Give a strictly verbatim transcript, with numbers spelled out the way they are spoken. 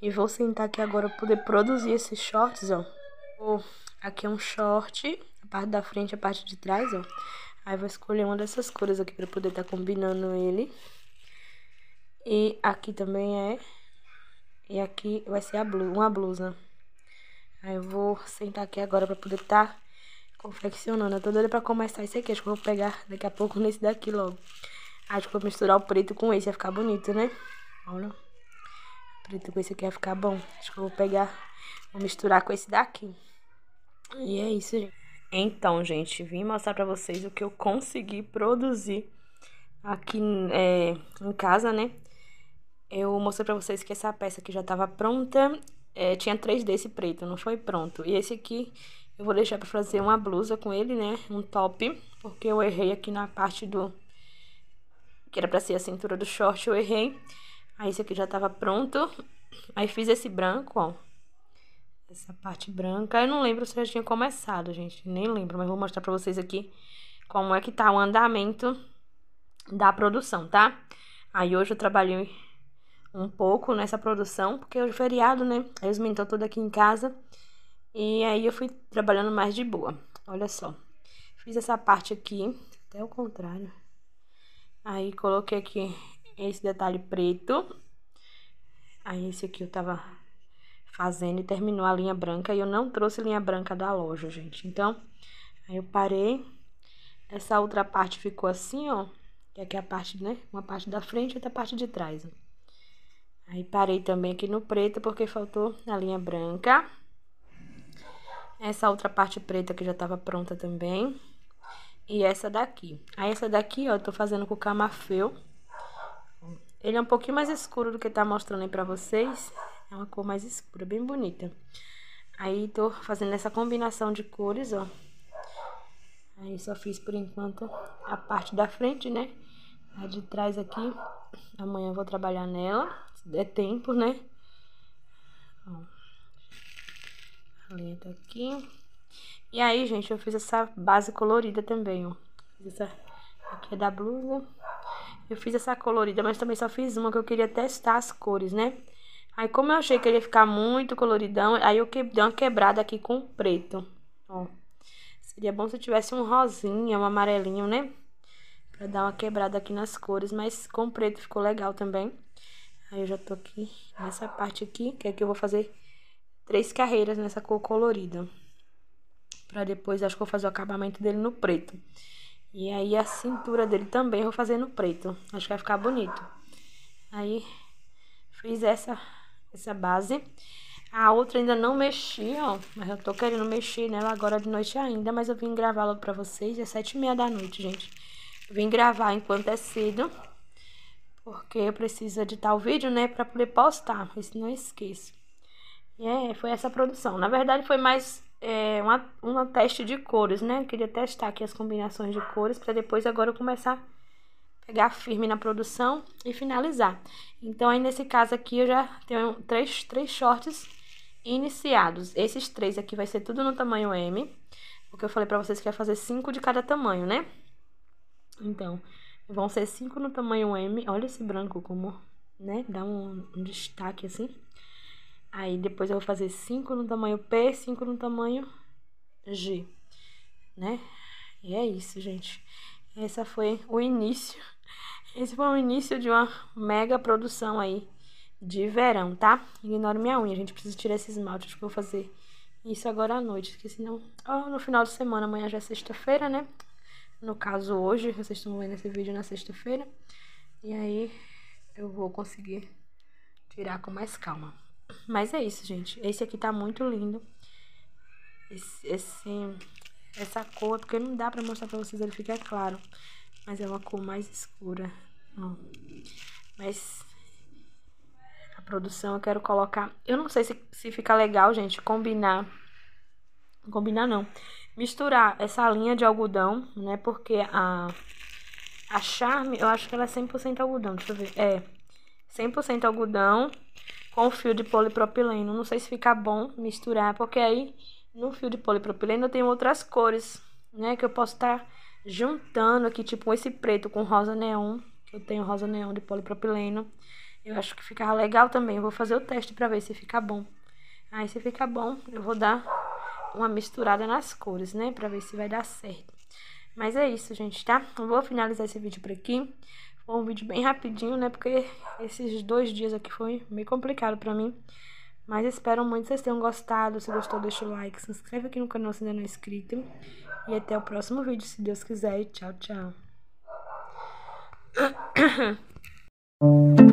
E vou sentar aqui agora pra poder produzir esses shorts, ó. Oh, aqui é um short, a parte da frente e a parte de trás, ó. Aí vou escolher uma dessas cores aqui pra poder estar tá combinando ele. E aqui também é. E aqui vai ser a blusa, uma blusa. Aí eu vou sentar aqui agora pra poder estar tá confeccionando. Eu tô doida pra começar esse aqui. Acho que eu vou pegar daqui a pouco nesse daqui logo. Acho que eu vou misturar o preto com esse. Vai ficar bonito, né? Olha. O preto com esse aqui vai ficar bom. Acho que eu vou pegar. Vou misturar com esse daqui. E é isso, gente. Então, gente, vim mostrar pra vocês o que eu consegui produzir aqui é, em casa, né? Eu mostrei pra vocês que essa peça aqui já tava pronta. É, tinha três desse preto, não foi pronto. E esse aqui eu vou deixar pra fazer uma blusa com ele, né? Um top. Porque eu errei aqui na parte do... que era pra ser a cintura do short, eu errei. Aí esse aqui já tava pronto. Aí fiz esse branco, ó. Essa parte branca. Eu não lembro se eu já tinha começado, gente. Nem lembro, mas vou mostrar pra vocês aqui como é que tá o andamento da produção, tá? Aí hoje eu trabalhei um pouco nessa produção, porque hoje é feriado, né? Aí os meninos estão todos aqui em casa. E aí eu fui trabalhando mais de boa. Olha só. Fiz essa parte aqui, até o contrário. Aí coloquei aqui esse detalhe preto. Aí esse aqui eu tava fazendo e terminou a linha branca. E eu não trouxe linha branca da loja, gente. Então, aí eu parei. Essa outra parte ficou assim, ó. Que aqui é a parte, né? Uma parte da frente e outra parte de trás, ó. Aí parei também aqui no preto, porque faltou a linha branca. Essa outra parte preta que já tava pronta também. E essa daqui. Aí essa daqui, ó, eu tô fazendo com o camafeu. Ele é um pouquinho mais escuro do que tá mostrando aí pra vocês. É uma cor mais escura, bem bonita. Aí tô fazendo essa combinação de cores, ó. Aí só fiz por enquanto a parte da frente, né? A de trás aqui, amanhã eu vou trabalhar nela, se der tempo, né? Ó. A linha tá aqui. E aí, gente, eu fiz essa base colorida também, ó. Fiz essa aqui é da blusa. Eu fiz essa colorida, mas também só fiz uma que eu queria testar as cores, né? Aí, como eu achei que ele ia ficar muito coloridão, aí eu que... dei uma quebrada aqui com o preto, ó. Seria bom se eu tivesse um rosinha, um amarelinho, né? Pra dar uma quebrada aqui nas cores, mas com preto ficou legal também. Aí eu já tô aqui nessa parte aqui, que aqui eu vou fazer três carreiras nessa cor colorida. Pra depois, acho que eu vou fazer o acabamento dele no preto. E aí a cintura dele também eu vou fazer no preto. Acho que vai ficar bonito. Aí fiz essa, essa base. A outra ainda não mexi, ó. Mas eu tô querendo mexer nela agora de noite ainda. Mas eu vim gravar logo pra vocês. É sete e meia da noite, gente. Vim gravar enquanto é cedo, porque eu preciso editar o vídeo, né, pra poder postar, isso não esqueço. E é, foi essa produção. Na verdade, foi mais é, uma, uma teste de cores, né? Eu queria testar aqui as combinações de cores, pra depois agora eu começar a pegar firme na produção e finalizar. Então, aí nesse caso aqui, eu já tenho três, três shorts iniciados. Esses três aqui vai ser tudo no tamanho M, porque eu falei pra vocês que ia fazer cinco de cada tamanho, né? Então, vão ser cinco no tamanho M. Olha esse branco como, né, dá um, um destaque assim. Aí, depois eu vou fazer cinco no tamanho P, cinco no tamanho G, né? E é isso, gente. Esse foi o início. Esse foi o início de uma mega produção aí de verão, tá? Ignore minha unha, a gente precisa tirar esse esmalte. Acho que eu vou fazer isso agora à noite, porque senão... Oh, no final de semana, amanhã já é sexta-feira, né? No caso, hoje, vocês estão vendo esse vídeo na sexta-feira. E aí, eu vou conseguir tirar com mais calma. Mas é isso, gente. Esse aqui tá muito lindo. Esse, esse, essa cor, porque não dá pra mostrar pra vocês, ele fica claro. Mas é uma cor mais escura. Ó. Mas a produção eu quero colocar... Eu não sei se, se fica legal, gente, combinar... Combinar não. Misturar essa linha de algodão, né? Porque a, a Charme, eu acho que ela é cem por cento algodão. Deixa eu ver. É, cem por cento algodão com fio de polipropileno. Não sei se fica bom misturar, porque aí no fio de polipropileno eu tenho outras cores, né? Que eu posso estar tá juntando aqui, tipo esse preto com rosa neon. Eu tenho rosa neon de polipropileno. Eu acho que ficava legal também. Eu vou fazer o teste pra ver se fica bom. Aí, se ficar bom, eu vou dar uma misturada nas cores, né? Pra ver se vai dar certo. Mas é isso, gente, tá? Eu vou finalizar esse vídeo por aqui. Foi um vídeo bem rapidinho, né? Porque esses dois dias aqui foi meio complicado pra mim. Mas espero muito que vocês tenham gostado. Se gostou, deixa o like. Se inscreve aqui no canal se ainda não é inscrito. E até o próximo vídeo, se Deus quiser. Tchau, tchau.